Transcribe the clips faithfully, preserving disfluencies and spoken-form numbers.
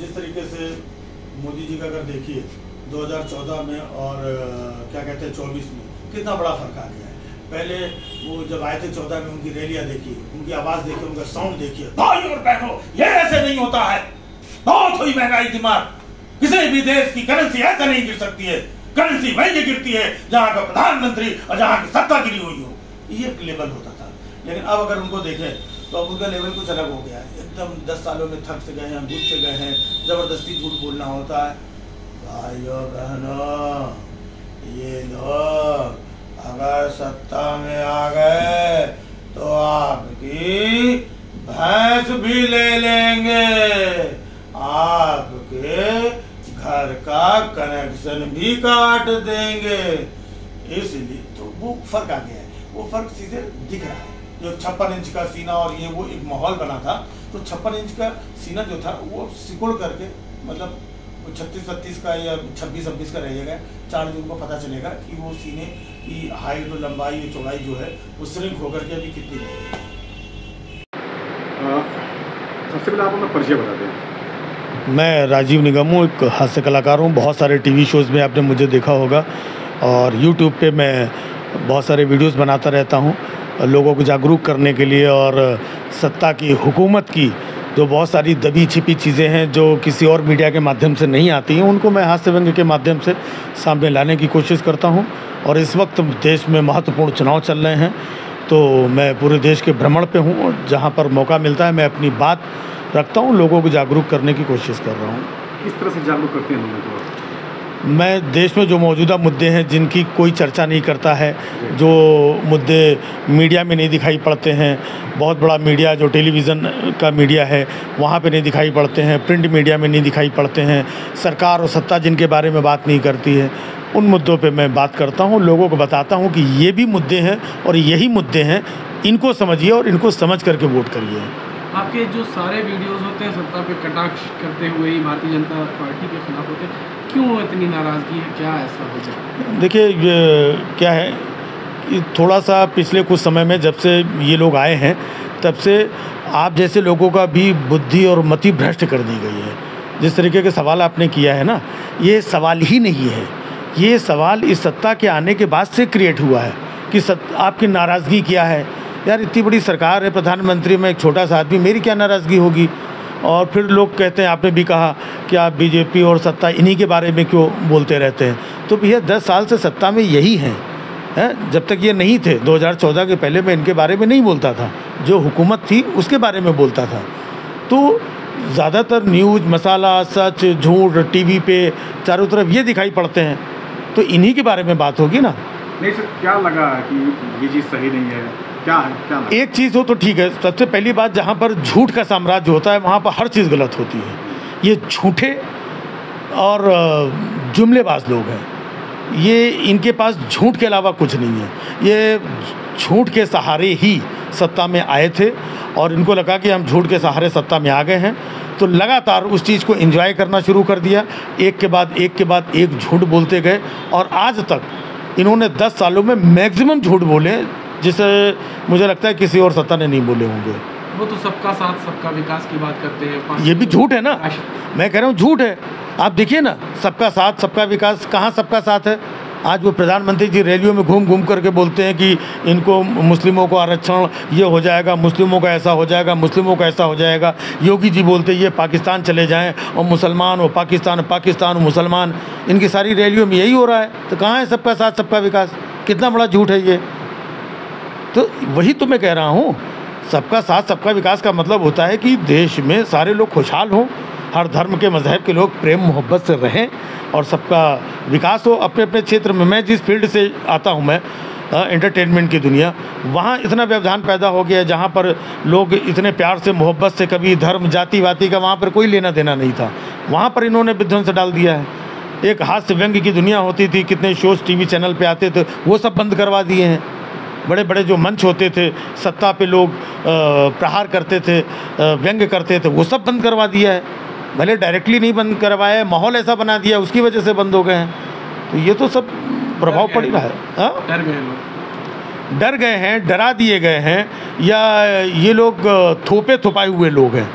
जिस तरीके से मोदी जी का अगर देखिए दो हज़ार चौदह में और क्या कहते हैं चौबीस में कितना बड़ा फर्क आ गया है। पहले वो जब आए थे चौदह में, उनकी रैलियां देखिए, उनकी आवाज़ देखिए, उनका साउंड देखिए, भाई और बहनों ये ऐसे नहीं होता है, बहुत हुई महंगाई की मार, किसी भी देश की करेंसी ऐसे नहीं गिर सकती है, करेंसी वही गिरती है जहाँ का प्रधानमंत्री और जहाँ की सत्ता गिरी हुई हो, ये एक लेवल होता था। लेकिन अब अगर उनको देखें तो अब उनका लेवल कुछ अलग हो गया है, एकदम दस सालों में थक से गए हैं, भूख से गए हैं, जबरदस्ती झूठ बोलना होता है। भाइयों बहनों ये लोग अगर सत्ता में आ गए तो आपकी भैंस भी ले लेंगे, आपके घर का कनेक्शन भी काट देंगे। इसलिए तो वो फर्क आ गया है, वो फर्क सीधे दिख रहा है। जो छप्पन इंच का सीना और ये वो एक माहौल बना था, तो छप्पन इंच का सीना जो था वो सिकुड़ करके मतलब छत्तीस बत्तीस का या छब्बीस छब्बीस का रहेगा। चार जून को पता चलेगा कि वो सीने की हाइट और लंबाई या चौड़ाई जो है वो श्रिंक होकर के अभी कितनी रहेगी। सबसे पहले आप अपना परिचय बता दें। मैं राजीव निगम हूँ, एक हास्य कलाकार हूँ। बहुत सारे टीवी शोज़ में आपने मुझे देखा होगा और यूट्यूब पे मैं बहुत सारे वीडियोस बनाता रहता हूँ लोगों को जागरूक करने के लिए, और सत्ता की हुकूमत की जो बहुत सारी दबी छिपी चीज़ें हैं जो किसी और मीडिया के माध्यम से नहीं आती हैं, उनको मैं हास्य व्यंग्य के माध्यम से सामने लाने की कोशिश करता हूं। और इस वक्त देश में महत्वपूर्ण चुनाव चल रहे हैं, तो मैं पूरे देश के भ्रमण पे हूं और जहां पर मौका मिलता है मैं अपनी बात रखता हूं, लोगों को जागरूक करने की कोशिश कर रहा हूँ। किस तरह से जागरूक करते हैं लोगों को? मैं देश में जो मौजूदा मुद्दे हैं जिनकी कोई चर्चा नहीं करता है, जो मुद्दे मीडिया में नहीं दिखाई पड़ते हैं, बहुत बड़ा मीडिया जो टेलीविज़न का मीडिया है वहाँ पे नहीं दिखाई पड़ते हैं, प्रिंट मीडिया में नहीं दिखाई पड़ते हैं, सरकार और सत्ता जिनके बारे में बात नहीं करती है, उन मुद्दों पे मैं बात करता हूँ, लोगों को बताता हूँ कि ये भी मुद्दे हैं और यही मुद्दे हैं, इनको समझिए और इनको समझ करके वोट करिए। आपके जो सारे वीडियोस होते हैं सत्ता पे कटाक्ष करते हुए ही भारतीय जनता पार्टी के खिलाफ होते हैं, क्यों इतनी नाराज़गी है, क्या ऐसा हो जाए? देखिए ये क्या है कि थोड़ा सा पिछले कुछ समय में जब से ये लोग आए हैं तब से आप जैसे लोगों का भी बुद्धि और मति भ्रष्ट कर दी गई है। जिस तरीके के सवाल आपने किया है ना, ये सवाल ही नहीं है, ये सवाल इस सत्ता के आने के बाद से क्रिएट हुआ है कि सत, आपकी नाराज़गी क्या है। यार इतनी बड़ी सरकार है, प्रधानमंत्री में एक छोटा सा आदमी, मेरी क्या नाराज़गी होगी। और फिर लोग कहते हैं, आपने भी कहा कि आप बीजेपी और सत्ता इन्हीं के बारे में क्यों बोलते रहते हैं। तो भैया दस साल से सत्ता में यही हैं हैं जब तक ये नहीं थे दो हज़ार चौदह के पहले मैं इनके बारे में नहीं बोलता था, जो हुकूमत थी उसके बारे में बोलता था। तो ज़्यादातर न्यूज़ मसाला सच झूठ टीवी पे चारों तरफ ये दिखाई पड़ते हैं, तो इन्हीं के बारे में बात होगी ना। नहीं सर, क्या लगा कि ये चीज़ सही नहीं है, क्या है क्या लगा? एक चीज़ हो तो ठीक है, सबसे पहली बात जहाँ पर झूठ का साम्राज्य होता है वहाँ पर हर चीज़ गलत होती है। ये झूठे और जुमलेबाज लोग हैं, ये इनके पास झूठ के अलावा कुछ नहीं है। ये झूठ के सहारे ही सत्ता में आए थे और इनको लगा कि हम झूठ के सहारे सत्ता में आ गए हैं, तो लगातार उस चीज़ को एंजॉय करना शुरू कर दिया। एक के बाद एक के बाद एक झूठ बोलते गए और आज तक इन्होंने दस सालों में मैक्सिमम झूठ बोले, जिसे मुझे लगता है किसी और सत्ता ने नहीं बोले होंगे। वो तो सबका साथ सबका विकास की बात करते हैं, ये भी झूठ है ना, मैं कह रहा हूँ झूठ है। आप देखिए ना, सबका साथ सबका विकास, कहाँ सबका साथ है। आज वो प्रधानमंत्री जी रैलियों में घूम घूम करके बोलते हैं कि इनको मुस्लिमों को आरक्षण ये हो जाएगा, मुस्लिमों का ऐसा हो जाएगा, मुस्लिमों का ऐसा हो जाएगा। योगी जी बोलते ये पाकिस्तान चले जाएं और मुसलमान हो पाकिस्तान, पाकिस्तान हो मुसलमान। इनकी सारी रैलियों में यही हो रहा है, तो कहाँ है सबका साथ सबका विकास? कितना बड़ा झूठ है ये। तो वही तो मैं कह रहा हूँ, सबका साथ सबका विकास का मतलब होता है कि देश में सारे लोग खुशहाल हों, हर धर्म के मज़हब के लोग प्रेम मोहब्बत से रहें और सबका विकास हो अपने अपने क्षेत्र में। मैं जिस फील्ड से आता हूँ, मैं एंटरटेनमेंट की दुनिया, वहाँ इतना व्यवधान पैदा हो गया है जहाँ पर लोग इतने प्यार से मोहब्बत से, कभी धर्म जाति वाति का वहाँ पर कोई लेना देना नहीं था, वहाँ पर इन्होंने विध्वंस डाल दिया है। एक हास्य व्यंग्य की दुनिया होती थी, कितने शोज़ टीवी चैनल पे आते थे, वो सब बंद करवा दिए हैं। बड़े बड़े जो मंच होते थे, सत्ता पे लोग प्रहार करते थे, व्यंग्य करते थे, वो सब बंद करवा दिया है। भले डायरेक्टली नहीं बंद करवाया है, माहौल ऐसा बना दिया उसकी वजह से बंद हो गए हैं। तो ये तो सब प्रभाव पड़ रहा है। हाँ, डर गए लोग, डर गए हैं, डरा दिए गए हैं, या ये लोग थोपे थोपाए हुए लोग हैं।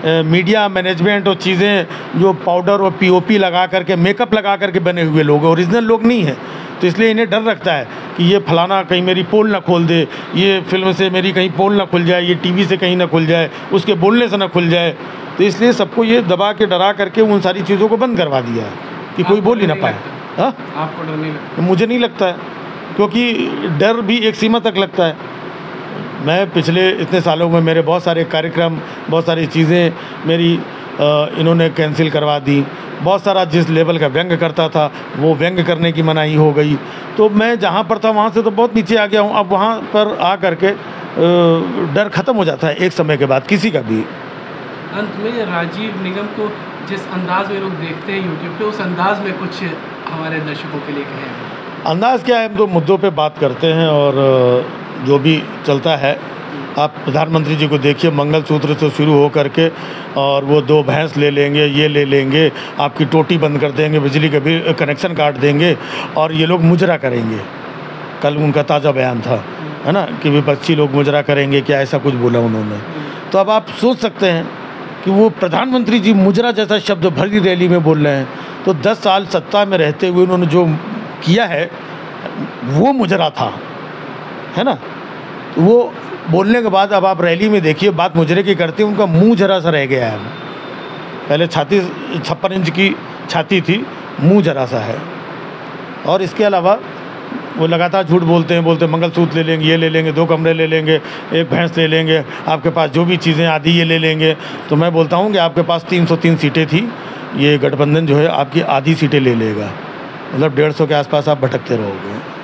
अ, मीडिया मैनेजमेंट और चीज़ें जो पाउडर और पीओपी लगा करके मेकअप लगा करके बने हुए लोग हैं, ओरिजिनल लोग नहीं हैं। तो इसलिए इन्हें डर रखता है कि ये फलाना कहीं मेरी पोल ना खोल दे, ये फिल्म से मेरी कहीं पोल ना खुल जाए, ये टीवी से कहीं ना खुल जाए, उसके बोलने से ना खुल जाए। तो इसलिए सबको ये दबा के डरा करके उन सारी चीज़ों को बंद करवा दिया है कि कोई बोल ही ना पाए। हाँ, आपको डर नहीं लगता? मुझे नहीं लगता है, क्योंकि डर भी एक सीमा तक लगता है। मैं पिछले इतने सालों में मेरे बहुत सारे कार्यक्रम, बहुत सारी चीज़ें मेरी आ, इन्होंने कैंसिल करवा दी। बहुत सारा जिस लेवल का व्यंग करता था वो व्यंग करने की मनाही हो गई। तो मैं जहाँ पर था वहाँ से तो बहुत नीचे आ गया हूँ। अब वहाँ पर आ कर के डर ख़त्म हो जाता है एक समय के बाद किसी का भी। अंत में राजीव निगम को जिस अंदाज में लोग देखते हैं यूट्यूब पे, उस अंदाज में कुछ हमारे दर्शकों के लिए कहें। अंदाज़ क्या है, हम तो मुद्दों पे बात करते हैं और जो भी चलता है। आप प्रधानमंत्री जी को देखिए, मंगलसूत्र से शुरू हो करके और वो दो भैंस ले लेंगे, ये ले लेंगे, आपकी टोटी बंद कर देंगे, बिजली का भी कनेक्शन काट देंगे और ये लोग मुजरा करेंगे। कल उनका ताज़ा बयान था, है ना, कि विपक्षी लोग मुजरा करेंगे, क्या ऐसा कुछ बोला उन्होंने। तो अब आप सोच सकते हैं कि वो प्रधानमंत्री जी मुजरा जैसा शब्द भरी रैली में बोल रहे हैं। तो दस साल सत्ता में रहते हुए उन्होंने जो किया है वो मुजरा था, है ना। वो बोलने के बाद अब आप रैली में देखिए, बात मुजरे की करते हैं, उनका मुंह जरा सा रह गया है। पहले छाती छप्पन इंच की छाती थी, मुंह जरा सा है। और इसके अलावा वो लगातार झूठ बोलते हैं, बोलते हैं मंगलसूत्र ले लेंगे, ये ले लेंगे, दो कमरे ले लेंगे, एक भैंस ले लेंगे, आपके पास जो भी चीज़ें आदि ये ले लेंगे। तो मैं बोलता हूँ कि आपके पास तीन सौ तीन सीटें थी, ये गठबंधन जो है आपकी आधी सीटें ले लेगा, मतलब डेढ़ सौ के आसपास आप भटकते रहोगे।